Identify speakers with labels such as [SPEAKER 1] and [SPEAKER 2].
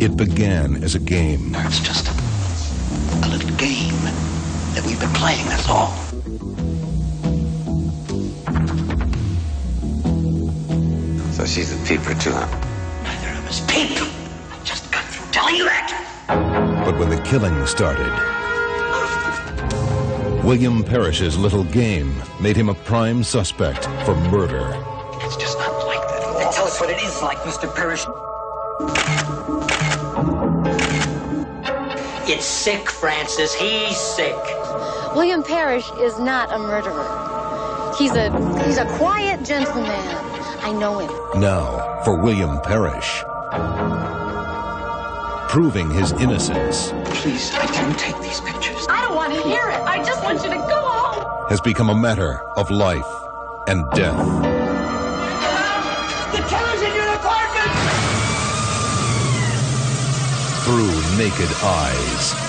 [SPEAKER 1] It began as a game.
[SPEAKER 2] It's just a little game that we've been playing, that's all.
[SPEAKER 3] So she's a peeper too, huh?
[SPEAKER 2] Neither of us peep. I just got through telling you that.
[SPEAKER 1] But when the killing started, William Parrish's little game made him a prime suspect for murder.
[SPEAKER 2] It's just not like that at all.
[SPEAKER 4] Then tell us what it is like, Mr. Parrish.
[SPEAKER 5] It's sick, Francis. He's sick.
[SPEAKER 6] William Parrish is not a murderer. He's a quiet gentleman. I know him.
[SPEAKER 1] Now, for William Parrish, proving his innocence
[SPEAKER 2] Please, I didn't take these pictures.
[SPEAKER 6] I don't want to hear it. I just want you to go home.
[SPEAKER 1] has become a matter of life and death.
[SPEAKER 4] The killer's in your apartment!
[SPEAKER 1] Through naked eyes.